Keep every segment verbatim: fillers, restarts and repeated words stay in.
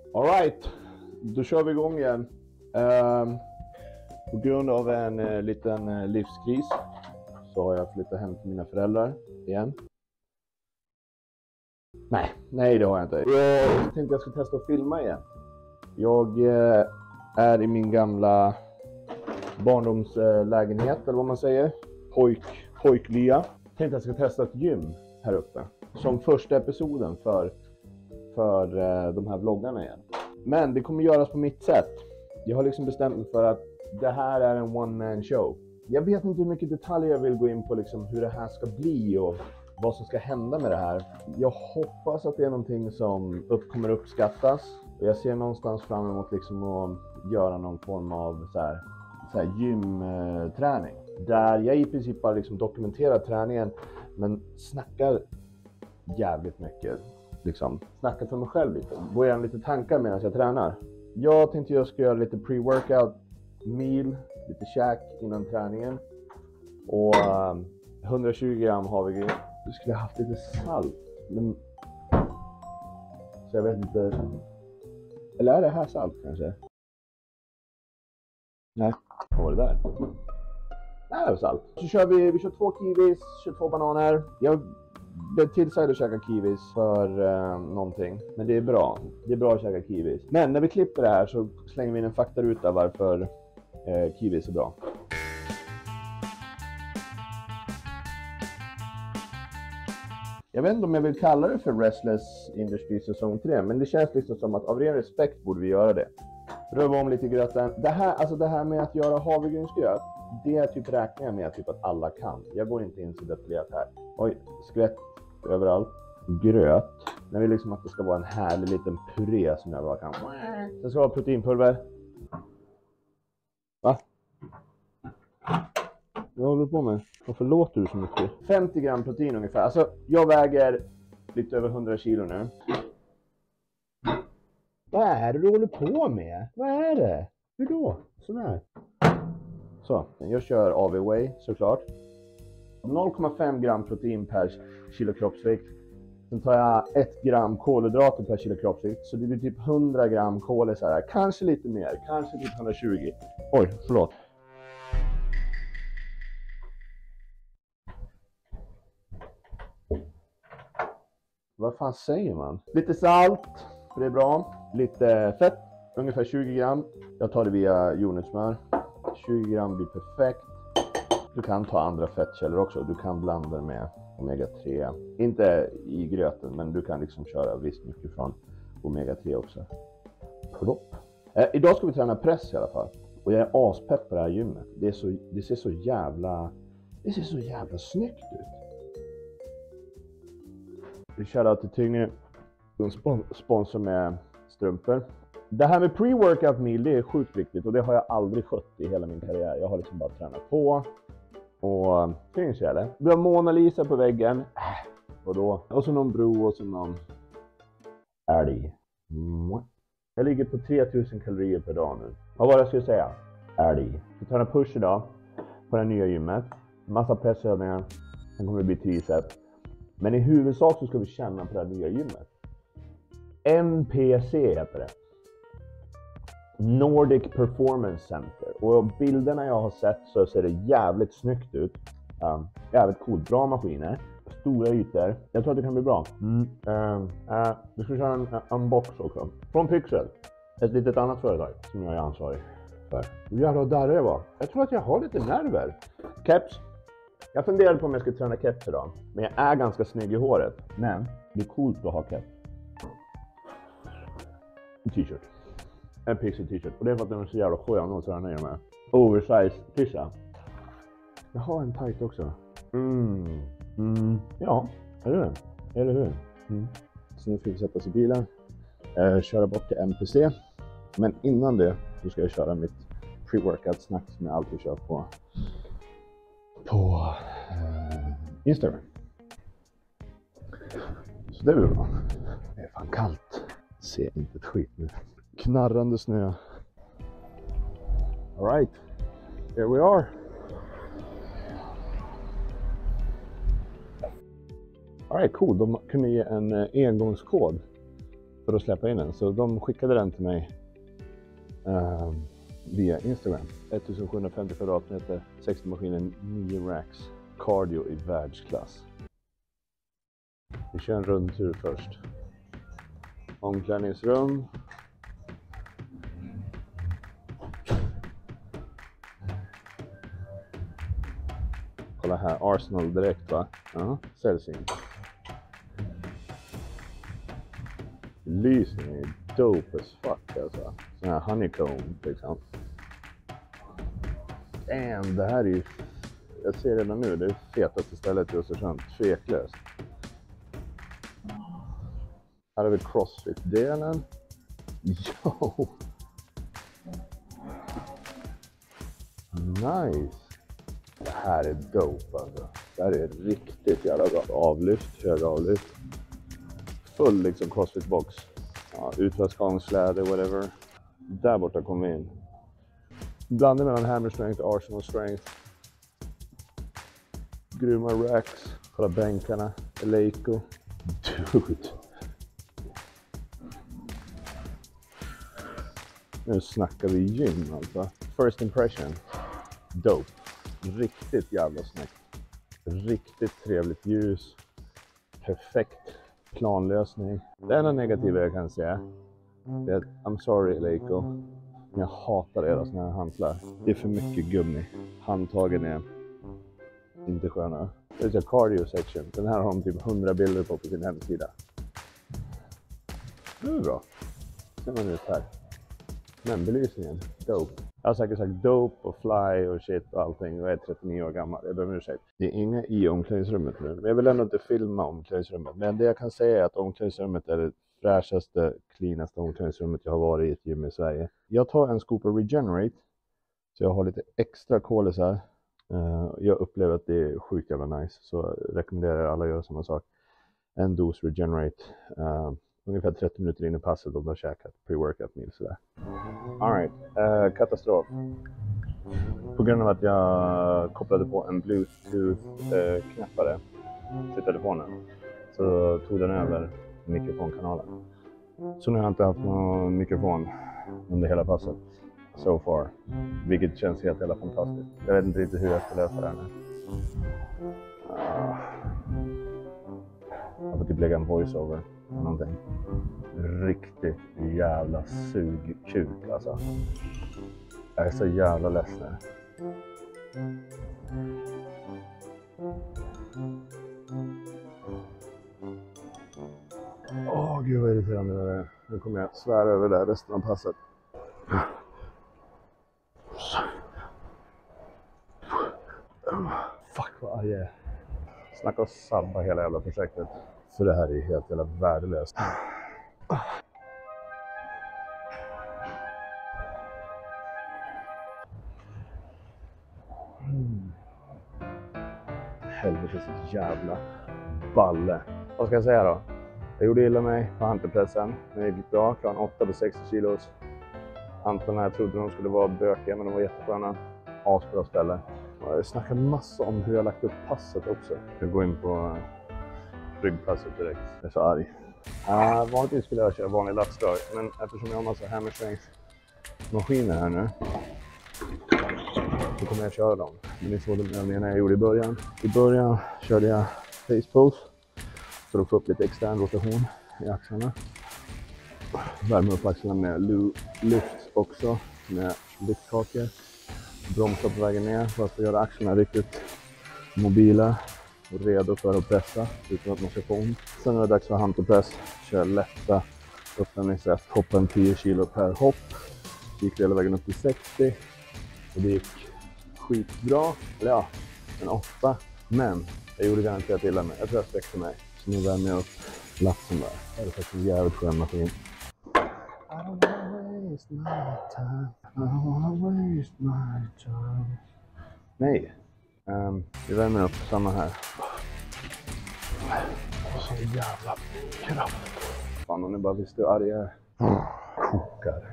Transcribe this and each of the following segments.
All right, då kör vi igång igen. Uh, på grund av en uh, liten uh, livskris så har jag flyttat hem till mina föräldrar igen. Nej, nej det har jag inte. Jag tänkte jag ska testa att filma igen. Jag uh, är i min gamla barndomslägenhet, uh, eller vad man säger. Pojk, pojklya. Tänkte jag ska testa ett gym här uppe. Som första episoden för, för uh, de här vloggarna igen. Men det kommer göras på mitt sätt. Jag har liksom bestämt mig för att det här är en one-man show. Jag vet inte hur mycket detaljer jag vill gå in på liksom hur det här ska bli och vad som ska hända med det här. Jag hoppas att det är någonting som upp, kommer uppskattas. Och jag ser någonstans fram emot liksom att göra någon form av så här, så här gymträning. Där jag i princip bara liksom dokumenterar träningen men snackar jävligt mycket. Liksom, snacka för mig själv lite. Gå igenom lite tankar medan jag tränar. Jag tänkte jag ska göra lite pre-workout meal, lite käk innan träningen. Och um, hundratjugo gram havregryn. Du skulle ha haft lite salt. Men... Så jag vet inte. Eller är det här salt kanske? Nej, vad var det där? Nej, det var salt. Så kör vi, vi kör två kiwis, kör två bananer. Jag blev tillsagd att käka kiwis för uh, någonting. Men det är bra. Det är bra att käka kiwis. Men när vi klipper det här så slänger vi in en faktaruta varför uh, kiwis är bra. Jag vet inte om jag vill kalla det för Restless Industry säsong tre. Men det känns liksom som att av ren respekt borde vi göra det. Röva om lite i gröten. Det här, alltså det här med att göra havregrynsgröt. Det är typ räknar jag med typ att alla kan. Jag går inte in så detaljerat här. Oj, skvätt överallt. Gröt. När vi liksom att det ska vara en härlig liten puré som jag bara kan. Sen ska det vara proteinpulver. Va? Vad håller du på med? Varför låter du så mycket? femtio gram protein ungefär. Alltså jag väger lite över hundra kilo nu. Vad är det du håller på med? Vad är det? Hur då? Sådär. Så, jag kör A V Whey såklart. noll komma fem gram protein per kilo kroppsvikt. Sen tar jag ett gram kolhydrater per kilo kroppsvikt. Så det blir typ hundra gram kol så här. Kanske lite mer, kanske typ hundratjugo. Oj, förlåt. Vad fan säger man? Lite salt, för det är bra. Lite fett, ungefär tjugo gram. Jag tar det via jordnötssmör. tjugo gram blir perfekt. Du kan ta andra fettkällor också. Du kan blanda med omega tre. Inte i gröten, men du kan liksom köra visst mycket från omega tre också. Plopp. Eh, idag ska vi träna press i alla fall. Och jag är aspepp på det här gymmet. Det, är så, det ser så jävla... Det ser så jävla snyggt ut. Vi kör till Tyngre. De sponsor med strumpor. Det här med pre-workout meal, det är sjukt viktigt och det har jag aldrig skött i hela min karriär. Jag har liksom bara tränat på och syns jag det. Vi har Mona Lisa på väggen. Och då och så någon bro och så någon älg. Jag ligger på tre tusen kalorier per dag nu. Vad var det jag skulle säga? Älg. Vi tar en push idag på det nya gymmet. Massa pressövningar. Sen kommer det bli tricep. Men i huvudsak så ska vi känna på det här nya gymmet. N P C heter det. Nordic Performance Center. Och bilderna jag har sett så ser det jävligt snyggt ut. Um, jävligt coolt. Bra maskiner. Stora ytor. Jag tror att det kan bli bra. Mm. Uh, uh, vi ska köra en uh, unbox också. Från Pixel. Ett litet annat företag som jag är ansvarig för. Hur jävla darrig det var. Jag tror att jag har lite nerver. Keps. Jag funderade på om jag skulle träna keps idag. Men jag är ganska snygg i håret. Men det är coolt att ha keps. En t-shirt. En Pixel t-shirt. Och det är för att den är så jävla skön att träna i med. Oversize tisha. Jag har en tight också. Mm. Mm. Ja, är det det? Eller hur? Mm. Så nu ska vi sätta oss i bilen. Eh, köra bort till M P C. Men innan det så ska jag köra mitt pre-workout snack som jag alltid kör på. På eh, Instagram. Så det blir bra. Det är fan kallt. Se inte ett skit nu. Knarrande snö. All right. Here we are. All right, cool. De kunde ge en engångskod för att släppa in den. Så de skickade den till mig uh, via Instagram. sjuttonhundrafemtio kvadratmeter, sextio maskiner, nio racks. Cardio i världsklass. Vi kör en rundtur först. Omklädningsrum. Kolla här, Arsenal direkt va? Ja, sällsynt. Belysning är dope as fuck alltså. Sån här honeycomb liksom. Damn, det här är ju... Jag ser redan nu, det är fetaste stället i Östersund. Tveklöst. Här har vi CrossFit-delen. Jo! Nice! Det här är dope alltså. Det här är riktigt jävla bra. Avlyft, hög avlyft. Full liksom CrossFit-box. Ja, utfallsgångsläder, whatever. Där borta kommer vi in. Blandning mellan hammer strength och Arsenal strength. Grymma racks. Kolla bänkarna. Eleiko. Dude. Nu snackar vi gym alltså. First impression. Dope. Riktigt jävla snyggt. Riktigt trevligt ljus. Perfekt planlösning. Det enda negativa jag kan säga är att I'm sorry Eleiko, men jag hatar era såna här hantlar. Det är för mycket gummi. Handtagen är inte sköna. Det är cardio section. Den här har de typ hundra bilder på på sin hemsida. Det är bra. Ser man ut här. Men belysningen, dope. Jag har säkert sagt dope och fly och shit och allting. Jag är trettionio år gammal, jag behöver ursäkt. Det är inga i omklädningsrummet nu. Men jag vill ändå inte filma omklädningsrummet. Men det jag kan säga är att omklädningsrummet är det fräschaste, cleanaste omklädningsrummet jag har varit i ett gym i Sverige. Jag tar en scoop av Regenerate. Så jag har lite extra kolisar. Jag upplever att det är sjukt jävla nice. Så jag rekommenderar alla att göra samma sak. En dos Regenerate. Ungefär trettio minuter in i passet och då har käkat pre-workout meal sådär. Alright, uh, katastrof. På grund av att jag kopplade på en Bluetooth-knappare uh, till telefonen så tog den över mikrofonkanalen. Så nu har jag inte haft någon mikrofon under hela passet so far. Vilket känns helt jävla fantastiskt. Jag vet inte riktigt hur jag ska lösa det här nu. Uh, jag får typ lägga en voiceover. Någonting. Riktigt jävla sugkuk alltså. Jag är så jävla ledsen. Åh gud vad irriterande det är. Nu kommer jag svära över det resten av passet. Fuck vad arg jag är. Snacka och sabba hela jävla projektet. För det här är helt jävla värdelöst. Mm. Helvetes jävla balle. Vad ska jag säga då? Jag gjorde illa mig på hantelpressen. Det gick bra. Klarade åtta på sextio kilos. Hantlarna, jag trodde de skulle vara bökiga men de var jättesköna. Asbra ställe. Jag snackar massor om hur jag lagt upp passet också. Jag går in på ryggpasset direkt. Jag är så arg. Uh, vanligtvis skulle jag köra vanlig latsdrag. Men eftersom jag har massa hammer strength maskiner här nu. Så kommer jag köra dem. Men ni såg de övningarna jag gjorde i början. I början körde jag face pose. För att få upp lite extern rotation i axlarna. Värma upp axlarna med lyft också. Med lyftkakor. Bromsa på vägen ner för att göra axlarna riktigt mobila och redo för att pressa utan att man ska få ont. Sen är det dags för hantelpress. Kör lätta uppvärmningssätt. Hoppa en tio kilo per hopp. Gick hela vägen upp till sextio. Och det gick skitbra. Eller ja, en åtta. Men jag gjorde garanterat illa mig. Jag tror jag sträckte mig. Så nu värmer jag upp latsen där. Det är faktiskt en jävligt skön maskin. I don't wanna waste my time. I don't wanna waste my time. Nej. Um, vi värmer upp samma här. Och så jävla kraft. Fan, om ni bara visste hur arg jag är. Kokar.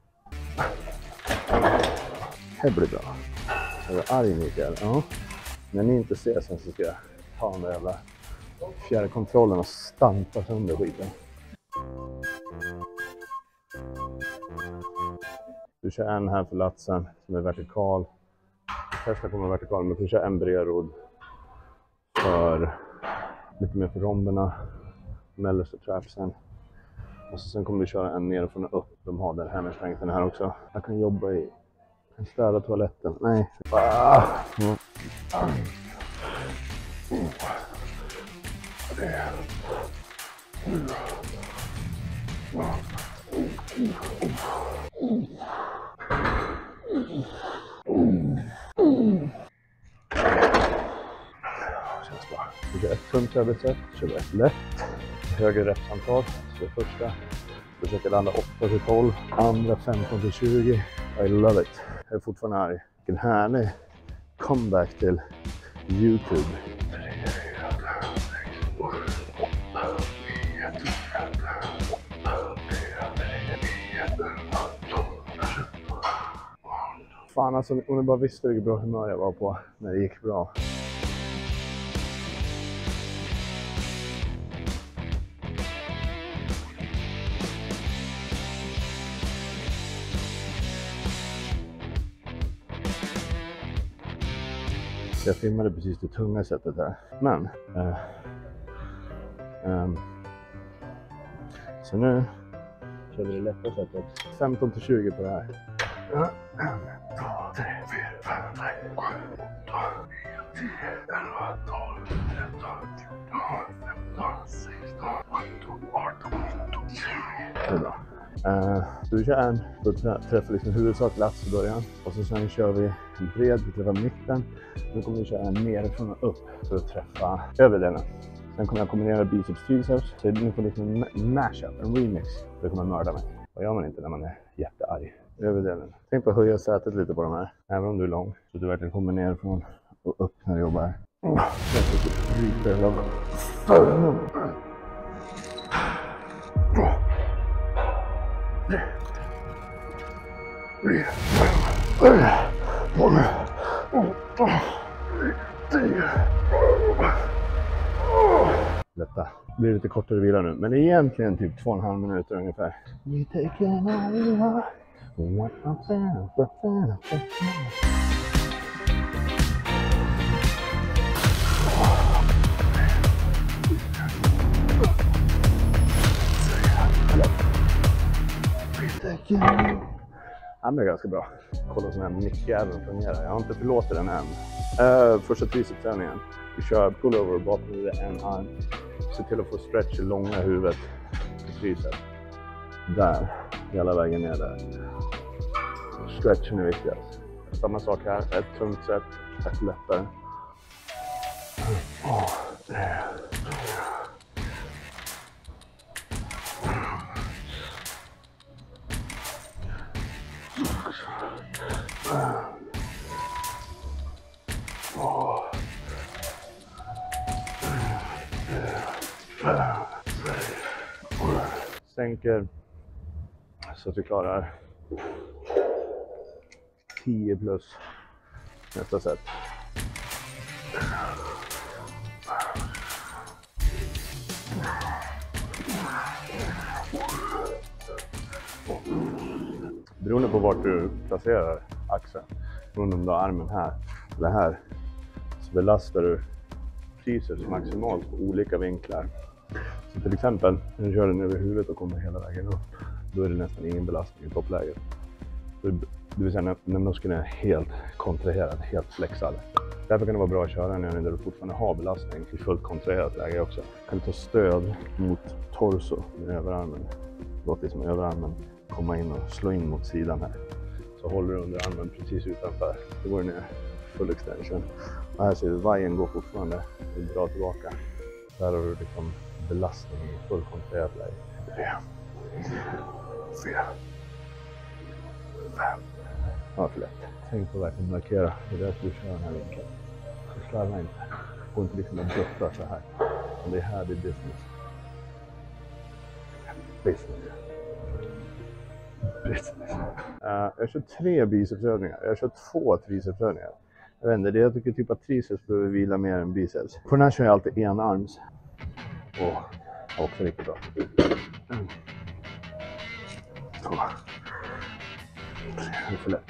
Det blir bra. Är du arg Mikael? Ja. När ni inte ser sen så ska jag ta den där jävla fjärrkontrollen och stampa sönder skiten. Du kör en här för latsen som är vertikal. Första kommer vertikal, men du kör en bred rodd för lite mer för romberna, mellersta trapsen. Och så sen kommer vi köra en nerifrån och upp. De har den här med strengthen här också. Jag kan jobba i en städa toaletten. Nej. Ah. Mm. Mm. Känns bra. Vi kör ett tungt översätt, kör vi ett lätt. Högre repsantal, så det första. Försöker landa åtta till tolv, andra femton till tjugo. I love it. Jag är fortfarande arg. Vilken härlig comeback till YouTube. Fan alltså, om ni bara visste vilket bra humör jag var på när det gick bra. Jag filmade precis det tunga sättet här. Men äh, ähm, så nu kör vi det lätta sättet. femton till tjugo på det här. en, två, tre, fyra, fem, sex, sju, åtta, nio, tio, elva, tolv, tretton, fjorton, femton, sexton, sjutton, arton, nitton, tjugo. Det är bra. Uh, så vi kör en, då träffar liksom huvudsak lats i början. Och så sen kör vi en bred, vi träffar mitten. Nu kommer vi köra en nerifrån och upp för att träffa överdelen. Sen kommer jag kombinera biceps triceps. Så nu får liksom en mashup, en remix. Det kommer mörda mig. Vad gör man inte när man är jättearg? Överdelen. Tänk på att höja sätet lite på de här. Även om du är lång. Så du verkligen kommer ner från och upp när du jobbar. Oh, Lätta. Det blir lite kortare vila nu, men egentligen typ två och en halv minuter ungefär. Ja, men det är ganska bra. Kolla så här mickjäveln fungerar. Jag har inte förlåtit den än. Uh, första tricepträningen. Vi kör pullover bakom med en arm. Se till att få stretch i långa huvudet. Tricep. Där. Hela vägen ner där. Stretchen är viktigast. Samma sak här. Ett tungt sätt. Ett lättare. Oh, det. Sänker så att vi klarar tio plus nästa set. Beroende på vart du placerar axeln, om du har armen här eller här, så belastar du triceps maximalt på olika vinklar. Så till exempel, när du kör den över huvudet och kommer hela vägen upp, då är det nästan ingen belastning i toppläget. Det vill säga när, när muskeln är helt kontraherad, helt flexad. Därför kan det vara bra att köra en övning där du fortfarande har belastning i fullt kontraherat läge också. Kan du ta stöd mot torso med överarmen. Låt det som överarmen komma in och slå in mot sidan här. Så håller du under armen precis utanför. Det går ner full extension. Och här ser du vajern går fortfarande. Du drar tillbaka. Där har du liksom belastning i full kontraherat läge. Tre, fyra, fem. Ja, för lätt. Tänk på att verkligen markera. Det är därför du kör den här vinkeln. Så slarva inte. Gå inte liksom att dutta så här. Och det är här det är business. Business. Business. Uh, jag kör tre bicepsövningar. Jag kör två tricepsövningar. Jag vet inte, det jag tycker typ att triceps behöver vila mer än biceps. På den här kör jag alltid enarms. Åh, oh, också riktigt bra. Mm. Två. Tre. det är för lätt.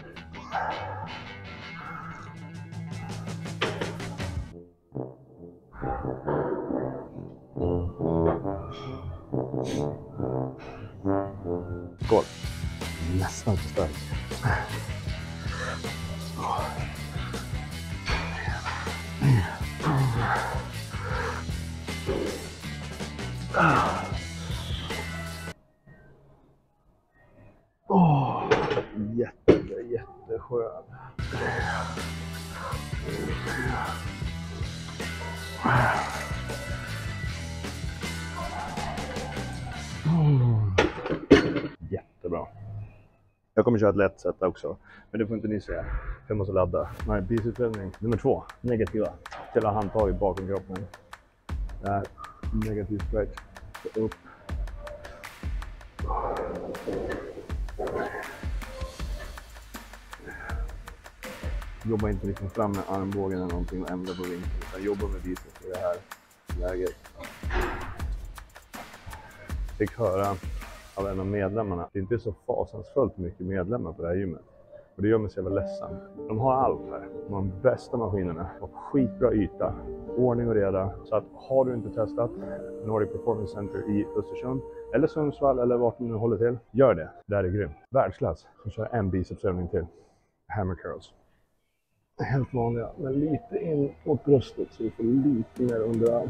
Skål. Nästan för stark. Åh, jätte, jätteskön. Mm. Jättebra. Jag kommer köra ett lätt sätt också, men det får inte ni säga. Jag måste ladda. Nej, bicepsövning nummer två. Negativa. Ställa handtaget bakom kroppen. Det här. Negativ stretch. Upp. Jobba inte liksom fram med armbågen eller någonting och ändra på vinkeln, utan jobba med biceps i det här läget. Fick höra av en av medlemmarna, det är inte så fasansfullt mycket medlemmar på det här gymmet. Och det gör mig så jävla ledsen. De har allt här. De har de bästa maskinerna och skitbra yta. Ordning och reda. Så att har du inte testat Nordic Performance Center i Östersund eller Sundsvall eller vart du nu håller till, gör det. Det här är grymt. Världsklass. Så kör en bicepsövning till. Hammer curls. Helt vanliga, men lite in mot bröstet så du får lite mer underarm.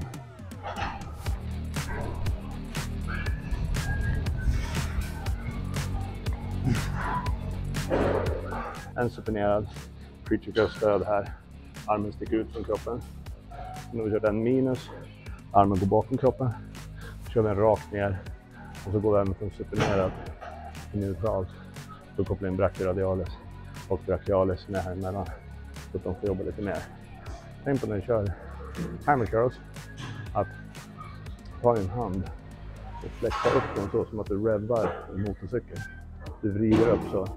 En supinerad preacher curl stöd här. Armen sticker ut från kroppen. Nu har vi kört en minus. Armen går bakom kroppen. Kör vi en rakt ner. Och så går vi från supinerad till neutralt. Då kopplar in brachioradialis och brachialis ner här emellan. Så att de får jobba lite mer. Tänk på när du kör hammer curls. Att ta din hand och flexa upp den så som att du revvar en motorcykel. Du vrider upp så.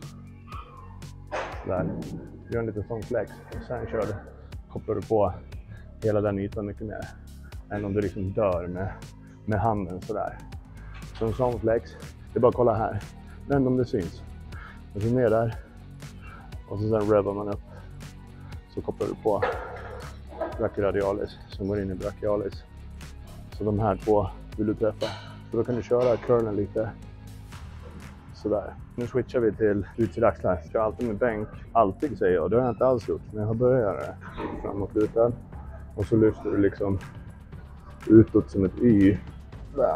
Där. Gör en liten sån flex. Och sen kör du. Kopplar du på hela den ytan mycket mer. Än om du liksom dör med, med handen sådär. Så en sån flex. Det är bara att kolla här. Men om det syns. Och så ner där. Och så sen revar man upp. Så kopplar du på brachioradialis som går in i brachialis. Så de här två vill du träffa. Så då kan du köra curlen lite sådär. Nu switchar vi till utsida axlar. Jag kör alltid med bänk. Alltid säger jag. Det har jag inte alls gjort. Men jag har börjat göra det. Framåt lutad. Och så lyfter du liksom utåt som ett Y. Där.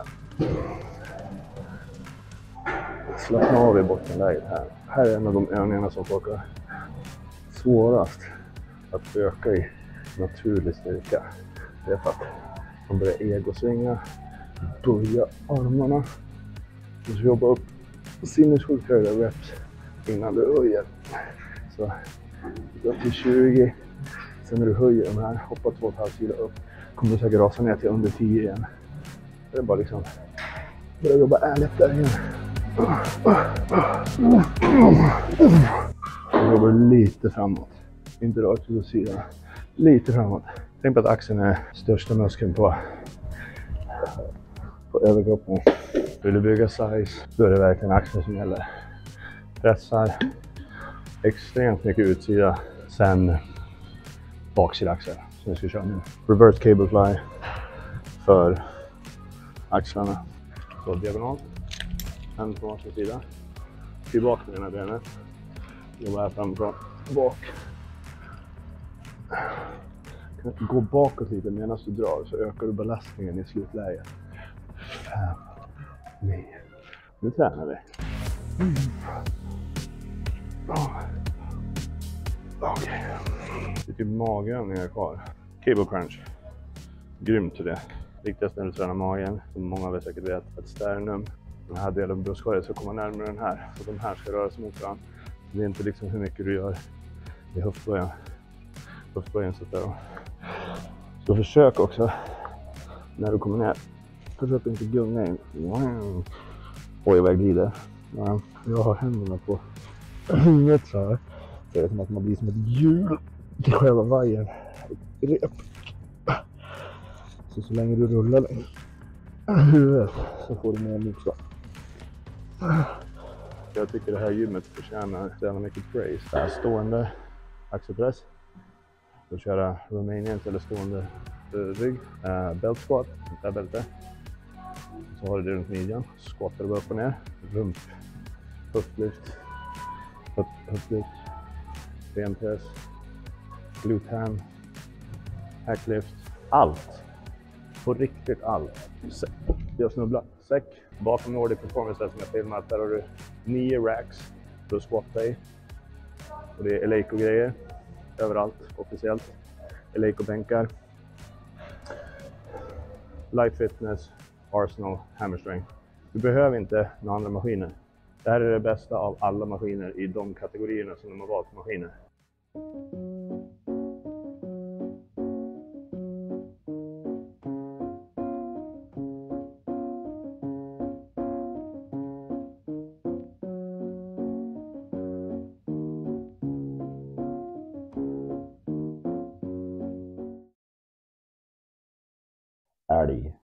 Slappna av i bottenläget här. Här är en av de övningarna som folk har svårast att öka i naturlig styrka. Det är för att man börjar egosvinga, böja armarna och så jobba upp sinnessjukt höga reps innan du höjer. Så gå till tjugo, sen när du höjer de här, hoppa två komma fem kilo upp, kommer du säkert rasa ner till under tio igen. Det är bara liksom börja jobba ärligt där igen. Och jobbar lite framåt. Inte rakt ut åt sidan. Lite framåt. Tänk på att axeln är största muskeln på, på överkroppen. Vill du bygga size, då är det verkligen axeln som gäller. Pressar extremt mycket utsida. Sen baksida axel som vi ska köra nu. Reverse cable fly för axlarna. Så diagonalt. En på varsin sida. Tillbaka med den här benet. Jobba här framifrån. Bak. Kan gå bakåt lite medan du drar så ökar du belastningen i slutläget. Fem. Nio. Nu tränar vi. Mm. Oh. Okej. Okay. Det är typ magövningar kvar. Cable crunch. Grymt till det. Viktigast när du tränar magen. Som många av er säkert vet. Ett sternum. Den här delen av bröstkorgen ska komma närmare den här. Så de här ska röra sig mot varandra. Det är inte liksom hur mycket du gör i höftböjen. Höftböjen så där. Så försök också. När du kommer ner. Försök inte gunga in. Oj, vad jag glider. Ja, jag har händerna på huvudet så här. Det är som att man blir som ett hjul till själva vajern. Rep. Så så länge du rullar huvudet så får du mer motstånd. Jag tycker det här gymmet förtjänar så jävla mycket praise. Det här stående axelpress. Då köra Romanians eller stående uh, rygg. Uh, belt squat, sånt där bälte. Så har du det runt midjan. Squattar du upp och ner. Rump, höftlyft, höft, höftlyft, benpress, glute hand, hacklift. Allt. På riktigt allt. Jag snubblar. Säck. Bakom Nordic Performance som jag filmat. Där har du nio racks för att squatta i. Och det är Eleiko-grejer. Överallt, officiellt. Eleiko-bänkar. Life Fitness, Arsenal, Hammer Strength. Du behöver inte några andra maskiner. Det här är det bästa av alla maskiner i de kategorierna som de har valt maskiner. Älg.